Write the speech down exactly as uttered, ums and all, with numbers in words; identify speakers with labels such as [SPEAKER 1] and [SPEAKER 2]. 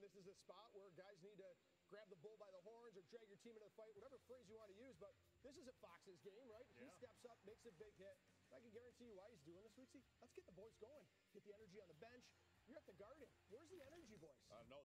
[SPEAKER 1] this is a spot where guys need to grab the bull by the horns or drag your team into the fight, whatever phrase you want to use. But this isn't Fox's game, right?
[SPEAKER 2] Yeah.
[SPEAKER 1] He steps up, makes a big hit. I can guarantee you why he's doing this, Weeksy. Let's get the boys going. Get the energy on the bench. You're at the Garden. Where's the energy, boys?
[SPEAKER 2] I don't know.